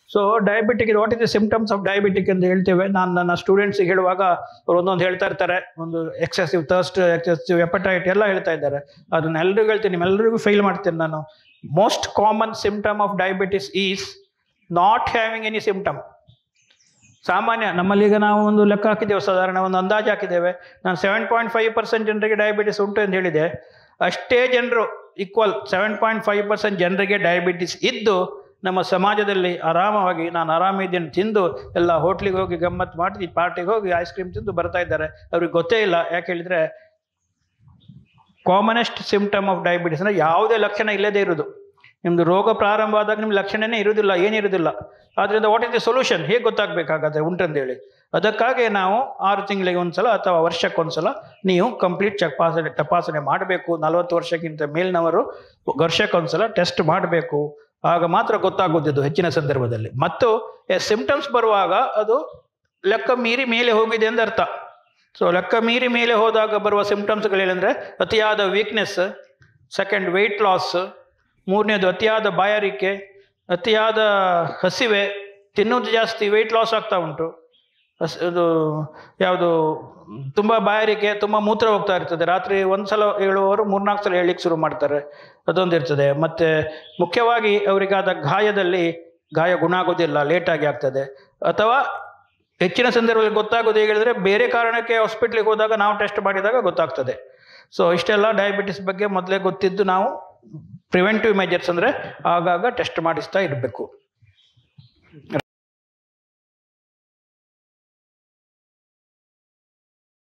So diabetic what is the symptoms of diabetic ಅಂತ ಹೇಳ್ತೇವೆ. ನಾನು ನನ್ನ ಸ್ಟೂಡೆಂಟ್ಸಿಗೆ ಹೇಳುವಾಗ ಅವ್ರು ಒಂದೊಂದು ಹೇಳ್ತಾ ಇರ್ತಾರೆ. ಒಂದು ಎಕ್ಸೆಸಿವ್ ಥರ್ಸ್ಟ್, ಎಕ್ಸೆಸಿವ್ ಹೆಪಟೈಟ್ ಎಲ್ಲ ಹೇಳ್ತಾ ಇದ್ದಾರೆ. ಅದನ್ನ ಎಲ್ರಿಗೂ ಹೇಳ್ತೀನಿ, ನಿಮ್ಮೆಲ್ಲರಿಗೂ ಫೇಲ್ ಮಾಡ್ತೀನಿ ನಾನು. Most common symptom of diabetes is not having any symptom. ಸಾಮಾನ್ಯ ನಮ್ಮಲ್ಲಿ ಈಗ ನಾವು ಒಂದು ಲೆಕ್ಕ ಹಾಕಿದ್ದೇವೆ, ಸಾಧಾರಣ ಒಂದು ಅಂದಾಜು ಹಾಕಿದ್ದೇವೆ. ನಾನು 7.5% ಜನರಿಗೆ ಡಯಾಬಿಟಿಸ್ ಉಂಟು ಅಂತ ಹೇಳಿದೆ. ಅಷ್ಟೇ ಜನರು ಈಕ್ವಲ್ 7.5% ಜನರಿಗೆ ಡಯಾಬಿಟಿಸ್ ಇದ್ದು ನಮ್ಮ ಸಮಾಜದಲ್ಲಿ ಆರಾಮವಾಗಿ ನಾನು ಆರಾಮಿದ್ದೇನೆ ತಿಂದು ಎಲ್ಲ ಹೋಟ್ಲಿಗೆ ಹೋಗಿ ಗಮ್ಮತ್ತು ಮಾಡಿ ಪಾರ್ಟಿಗೆ ಹೋಗಿ ಐಸ್ ಕ್ರೀಮ್ ತಿಂದು ಬರ್ತಾ ಇದ್ದಾರೆ. ಅವ್ರಿಗೆ ಗೊತ್ತೇ ಇಲ್ಲ. ಯಾಕೆ ಹೇಳಿದರೆ ಕಾಮನೆಸ್ಟ್ ಸಿಂಪ್ಟಮ್ ಆಫ್ ಡಯಾಬಿಟಿಸ್ ಅಂದರೆ ಯಾವುದೇ ಲಕ್ಷಣ ಇಲ್ಲದೇ ಇರೋದು. ನಿಮ್ಮದು ರೋಗ ಪ್ರಾರಂಭ ಆದಾಗ ನಿಮ್ಮ ಲಕ್ಷಣನೇ ಇರುವುದಿಲ್ಲ, ಏನಿರುವುದಿಲ್ಲ. ಆದ್ದರಿಂದ ವಾಟ್ ಇಸ್ ದ ಸೊಲ್ಯೂಷನ್, ಹೇಗೆ ಗೊತ್ತಾಗಬೇಕಾಗತ್ತೆ ಉಂಟಂತೇಳಿ. ಅದಕ್ಕಾಗಿ ನಾವು 6 ತಿಂಗಳಿಗೆ ಒಂದ್ಸಲ ಅಥವಾ ವರ್ಷಕ್ಕೊಂದ್ಸಲ ನೀವು ಕಂಪ್ಲೀಟ್ ತಪಾಸಣೆ ಮಾಡಬೇಕು. 40 ವರ್ಷಕ್ಕಿಂತ ಮೇಲಿನವರು ವರ್ಷಕ್ಕೊಂದ್ಸಲ ಟೆಸ್ಟ್ ಮಾಡಬೇಕು. ಆಗ ಮಾತ್ರ ಗೊತ್ತಾಗೋದಿದ್ದು ಹೆಚ್ಚಿನ ಸಂದರ್ಭದಲ್ಲಿ. ಮತ್ತು ಸಿಂಪ್ಟಮ್ಸ್ ಬರುವಾಗ ಅದು ಲೆಕ್ಕ ಮೀರಿ ಮೇಲೆ ಹೋಗಿದೆ ಅಂತ ಅರ್ಥ. ಸೊ ಲೆಕ್ಕ ಮೀರಿ ಮೇಲೆ ಹೋದಾಗ ಬರುವ ಸಿಂಪ್ಟಮ್ಸ್ಗಳೇನೆಂದರೆ ಅತಿಯಾದ ವೀಕ್ನೆಸ್, ಸೆಕೆಂಡ್ ವೆಯ್ಟ್ ಲಾಸ್, ಮೂರನೇದು ಅತಿಯಾದ ಬಾಯಾರಿಕೆ, ಅತಿಯಾದ ಹಸಿವೆ, ತಿನ್ನೋದು ಜಾಸ್ತಿ, ವೆಯ್ಟ್ ಲಾಸ್ ಆಗ್ತಾ ಉಂಟು. ಅದು ಯಾವುದು ತುಂಬ ಬಾಯಾರಿಕೆ, ತುಂಬ ಮೂತ್ರ ಹೋಗ್ತಾ ಇರ್ತದೆ. ರಾತ್ರಿ ಒಂದ್ಸಲ ಹೇಳುವವರು 3-4 ಸಲ ಹೇಳಲಿಕ್ಕೆ ಶುರು ಮಾಡ್ತಾರೆ, ಅದೊಂದು ಇರ್ತದೆ. ಮತ್ತು ಮುಖ್ಯವಾಗಿ ಅವರಿಗಾದ ಗಾಯ ಗುಣ ಆಗೋದಿಲ್ಲ, ಲೇಟಾಗಿ ಆಗ್ತದೆ. ಅಥವಾ ಹೆಚ್ಚಿನ ಸಂದರ್ಭದಲ್ಲಿ ಗೊತ್ತಾಗೋದು ಹೇಗೆ ಹೇಳಿದ್ರೆ ಬೇರೆ ಕಾರಣಕ್ಕೆ ಹಾಸ್ಪಿಟ್ಲಿಗೆ ಹೋದಾಗ ನಾವು ಟೆಸ್ಟ್ ಮಾಡಿದಾಗ ಗೊತ್ತಾಗ್ತದೆ. ಸೊ ಇಷ್ಟೆಲ್ಲ ಡಯಾಬಿಟಿಸ್ ಬಗ್ಗೆ ಮೊದಲೇ ಗೊತ್ತಿದ್ದು ನಾವು ಪ್ರಿವೆಂಟಿವ್ ಮೆಜರ್ಸ್ ಅಂದರೆ ಆಗಾಗ ಟೆಸ್ಟ್ ಮಾಡಿಸ್ತಾ ಇರಬೇಕು.